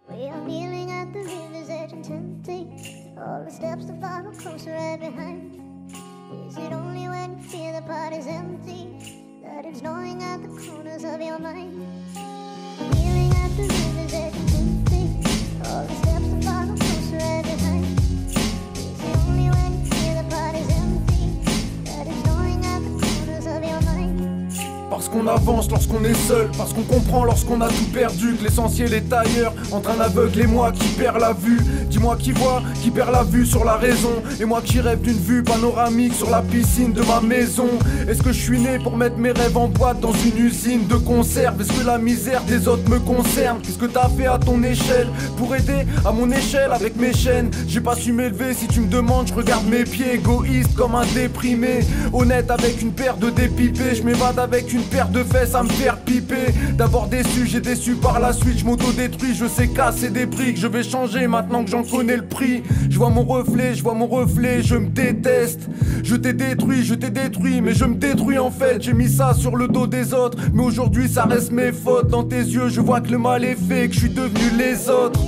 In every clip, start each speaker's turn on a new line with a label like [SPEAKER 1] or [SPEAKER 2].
[SPEAKER 1] We are kneeling at the river's edge and tempting all the steps to follow closer right behind. Is it only when you feel the party's empty that it's gnawing at the corners of your mind? Kneeling at the river's edge and tempting all the steps to follow closer right behind. Is it only when you feel the party's empty that it's gnawing at the corners of your mind?
[SPEAKER 2] Parce qu'on avance lorsqu'on est seul, parce qu'on comprend lorsqu'on a tout perdu, que l'essentiel est ailleurs, entre un aveugle et moi qui perd la vue. Dis-moi qui voit, qui perd la vue sur la raison, et moi qui rêve d'une vue panoramique sur la piscine de ma maison. Est-ce que je suis né pour mettre mes rêves en boîte dans une usine de conserve? Est-ce que la misère des autres me concerne? Qu'est-ce que t'as fait à ton échelle pour aider à mon échelle avec mes chaînes? J'ai pas su m'élever, si tu me demandes, je regarde mes pieds, égoïste comme un déprimé, honnête avec une paire de dépipés. Je m'évade avec une paire de fesses à me faire piper. D'abord déçu, j'ai déçu par la suite, je m'auto-détruis, je sais casser des briques. Je vais changer maintenant que j'en connais le prix. Je vois mon reflet, je me déteste. Je t'ai détruit, mais je me détruis en fait. J'ai mis ça sur le dos des autres, mais aujourd'hui ça reste mes fautes. Dans tes yeux, je vois que le mal est fait, que je suis devenu les autres.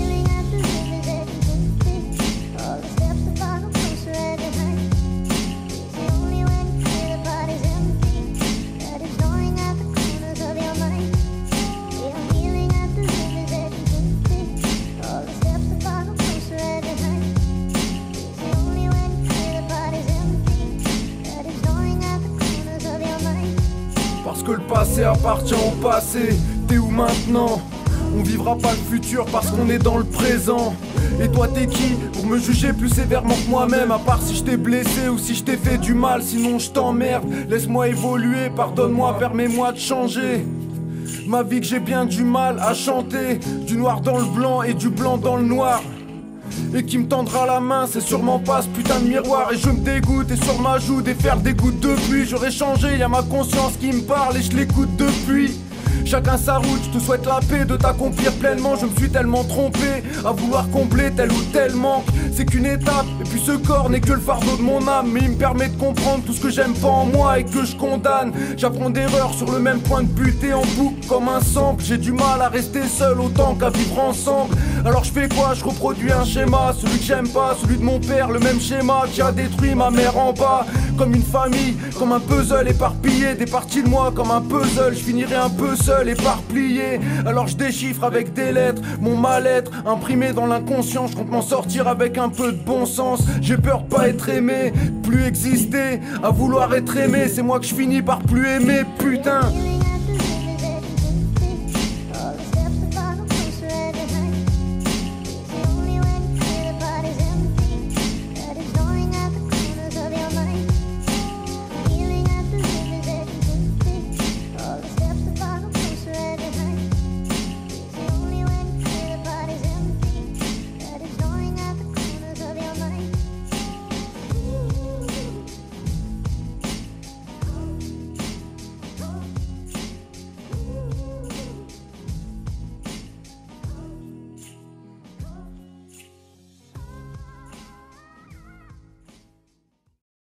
[SPEAKER 2] Parce que le passé appartient au passé. T'es où maintenant? On vivra pas le futur parce qu'on est dans le présent. Et toi t'es qui pour me juger plus sévèrement que moi-même? À part si je t'ai blessé ou si je t'ai fait du mal, sinon je t'emmerde. Laisse-moi évoluer, pardonne-moi, permets-moi de changer ma vie que j'ai bien du mal à chanter. Du noir dans le blanc et du blanc dans le noir. Et qui me tendra la main, c'est sûrement pas ce putain de miroir. Et je me dégoûte et sur ma joue des faire des gouttes de pluie. J'aurais changé, y'a ma conscience qui me parle et je l'écoute depuis. Chacun sa route, je te souhaite la paix de t'accomplir pleinement. Je me suis tellement trompé à vouloir combler tel ou tel manque. C'est qu'une étape, et puis ce corps n'est que le fardeau de mon âme. Mais il me permet de comprendre tout ce que j'aime pas en moi et que je condamne. J'apprends d'erreurs sur le même point de buter en boucle comme un sample. J'ai du mal à rester seul autant qu'à vivre ensemble. Alors je fais quoi? Je reproduis un schéma, celui que j'aime pas, celui de mon père, le même schéma qui a détruit ma mère en bas. Comme une famille, comme un puzzle éparpillé, des parties de moi comme un puzzle. Je finirai un peu seul, éparpillé. Alors je déchiffre avec des lettres mon mal-être imprimé dans l'inconscient. Je compte m'en sortir avec un peu de bon sens. J'ai peur de pas être aimé, plus exister, à vouloir être aimé. C'est moi que je finis par plus aimer, putain.